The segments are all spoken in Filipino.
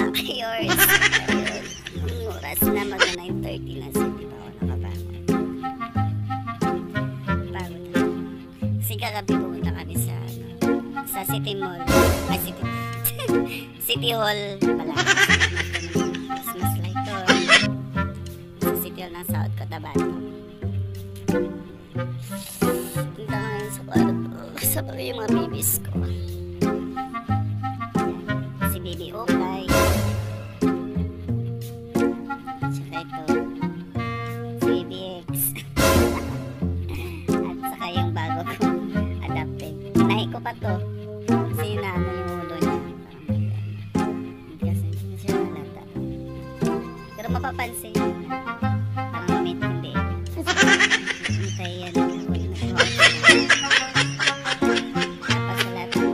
mga kayors. Ayun, oras na mag-9:30 na sa di ba ako nakabangon. Pagod na. Kasi kagabi pumunta kami sa City Mall. Ay, City Hall pala. Christmas light to. Sa City Hall ng South Cotabato. Punta ngayon sa kwarto. Kasama ko yung mga babies ko. Si Baby Okay. Tsaka ito. Si Baby X. At saka yung bago ko adapted. Nahi ko pa to. Kasi naano yung ulo niya. Kasi hindi siya halata. Pero mapapansin niya. Parang mamit hindi. Hintay yan. Tapos wala itong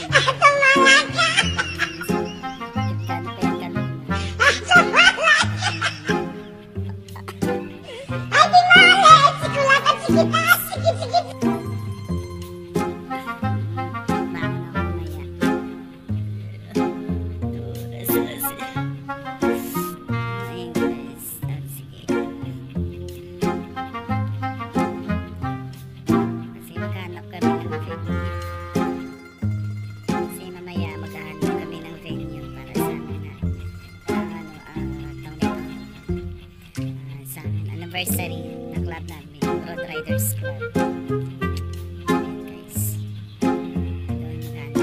anniversary ng club namin, Road Riders Club. Ayan guys. Doon maghanap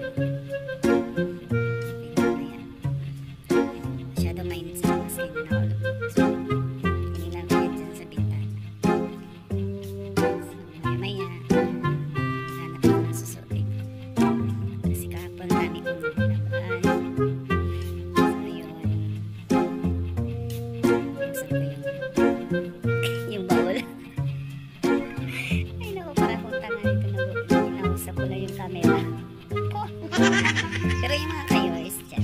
kami. Masyado mainit sa labas kayo na nakulog. So, hindi lang kaya dyan sa bintana. So, maya hanap ko ng susutin. Kasi kahapon kami kung nalaban. So, yun. Gusto ko yung bawal. Ay naku, para kung tanga nito nausap ko na yung camera. Pero yung mga kayors dyan,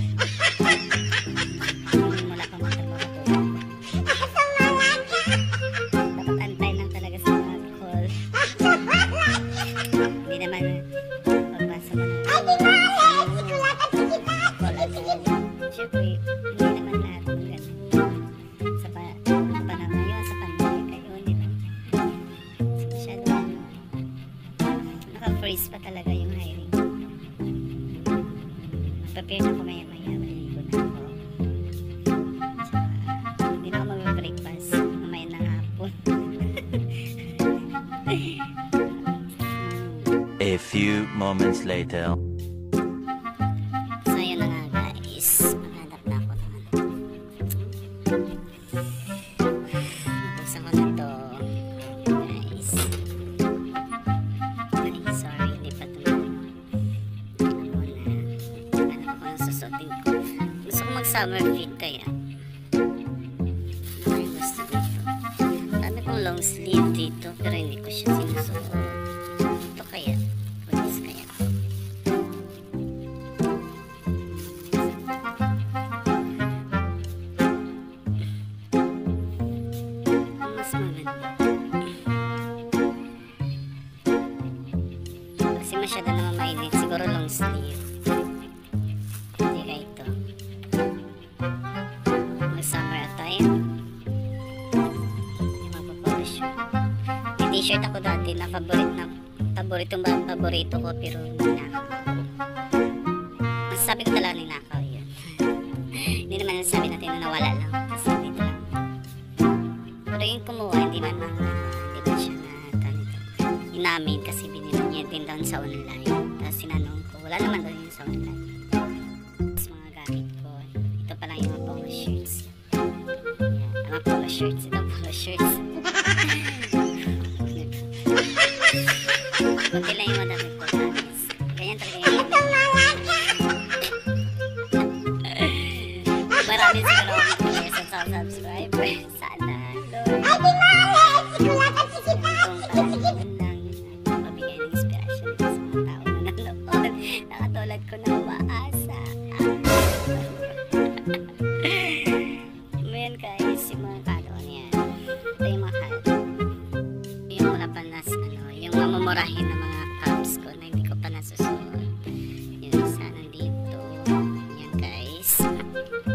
yung wala pang makatulog. Dapat antay lang talaga sa mga call. Hindi naman pagbasa mo na call agad. Siyempre, hindi naman lahat ng ganun. Sa panahon ngayon, sa pandemic ngayon, di ba? Masyado naka-freeze pa talaga yung hiring. Prepare na ako maya-maya. Maligo na ako. Tsaka, hindi na ako mag-breakfast. Mamaya ng hapon. A few moments later. So, yun na nga guys. Maghanap na ako ng nabuksan ko na to guys. Ay, sorry, hindi pa ito hanap ako ng susutin ko. Gusto ko mag-summer fit kaya ay gusto dito. Dami kong long sleeve dito pero hindi ko siya sinusuot. Ito kaya pwede kaya mas maganda kasi masyado naman mainit, siguro long sleeve. Hindi ka ito mag summer attire, yung magpapolish. May t-shirt ako dati na paborito ko pero ninakaw. Masasabi ko talaga ninakaw yun. Hindi naman nasabi natin na nawala lang kasi dito lang. Pero yung kumuha hindi man siya na inamin kasi binili niya din doon sa online. Tapos sinanong ko, wala naman doon yun sa online. Tapos mga gamit ko, ito pa lang yung mga polo shirts. Yan, mga polo shirts, ito polo shirts. Kunti lang yung madamit ko, guys. Ganyan talaga yung marami siguro akong viewers at subscribers. Sana, Lord. Pabigay ng inspiration sa mga tao na nanonood. Nakatulad ko na umaasa. Ngayon guys, yung mga kalon yan. Ito yung mga kalon. Yung wala pa nas, yung mamumurahin ng mga cups ko na hindi ko pa nasusuot. Yung isa nandito. Yan guys.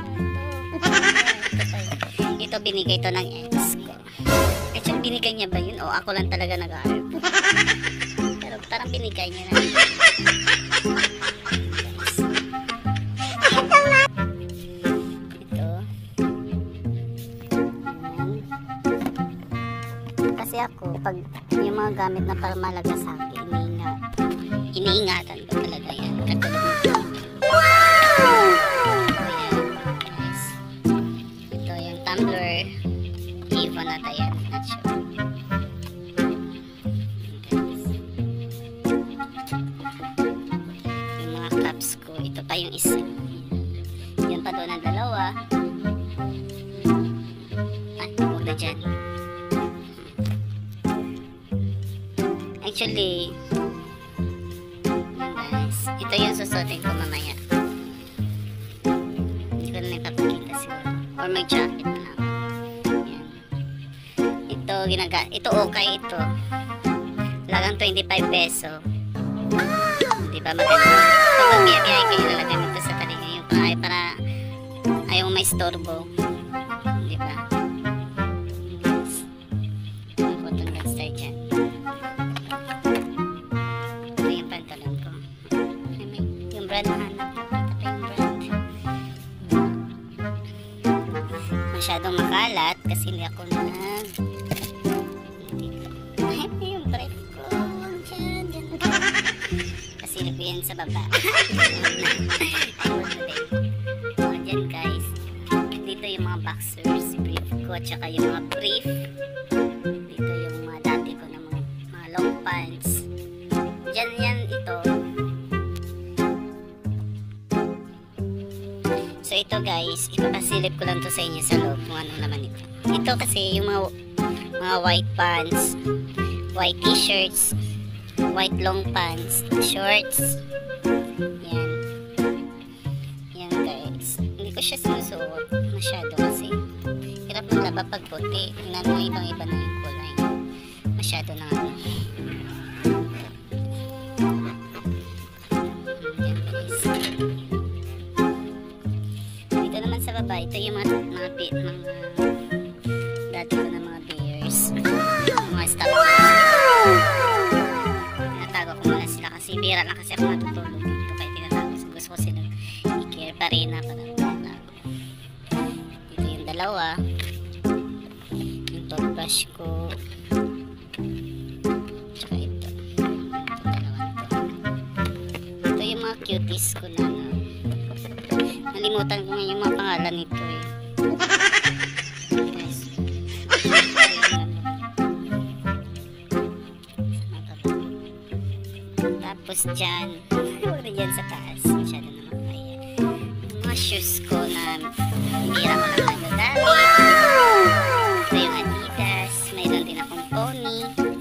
Ito binigay to ng ex ko. Actually, binigay niya ba yun? O ako lang talaga nag-aarap? Pero parang binigay niya na. Ito. Kasi ako, pag yung mga gamit na parang malaga sa akin, iniingatan ko talaga yan. Katulad nito. Ito yung tumbler. Eva na tayo. Not sure. Yung mga cups ko. Ito pa yung isa. Yan pa doon ang dalawa. Huwag na dyan. Actually, guys, ito yung susuotin ko mamaya. Hindi ko na ipapakita siguro. Or may jacket na lang. Yan. Ito okay ito. Lagang 25 peso. Di ba maganda? Pag magbiyabiyahe kayo lalagay nito sa talinga. Yung para ayaw may storbo. Di ba? Ako itong gangster dyan. Ito yung pantalon ko. Yung brand na hanap. Ito yung brand. Masyadong makalat kasi hindi ako yung brief ko. Dyan. Kasi ko yan sa baba. O, dyan guys. Dito yung mga boxers, brief ko, at saka yung mga brief. Dito yung mga dati ko na mga long pants. Dyan yan ito. So ito guys, ipapasilip ko lang to sa inyo sa loob kung anong laman ito. Ito kasi yung mga white pants, white t-shirts, white long pants, shorts. Yan. Yan guys. Hindi ko siya sinusuot masyado kasi hirap maglaba pag puti. Tingnan mo ibang-iba na yung kulay. Masyado na ano. Yan guys. Dito naman sa baba, ito yung mga dati ko na mga beers. Mga stock. Tinatago ko muna sila kasi bira lang kasi ako matutulog dito. Kaya tinatago ko. Gusto ko silang i-care pa rin na dito yung dalawa. Yung toothbrush ko. Tsaka ito. Ito dalawa ito. Ito yung mga cuties ko na nalimutan ko nga yung mga pangalan nito eh. Guys. Tapos dyan, huwag na dyan sa taas. Masyado naman kaya. Mga shoes ko na bira ko lang nagagamit. Ito yung Adidas. Mayroon din akong Pony.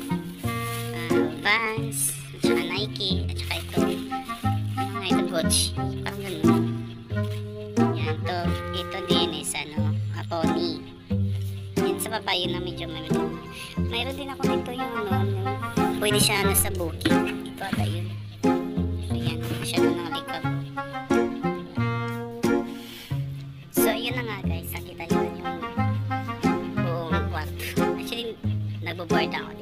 Vans. At saka Nike. At saka ito. Ano nga ito? Gucci. Parang ganun. Yan to. Ito din is Pony. Yan sa baba yun na medyo mayroon din ako dito yung pwede siya sa booking. Ito ata yun. So yan. Masyado nang likab. So yun na nga guys. Nakita nyo yung buong kwarto. Actually nagbo-board ako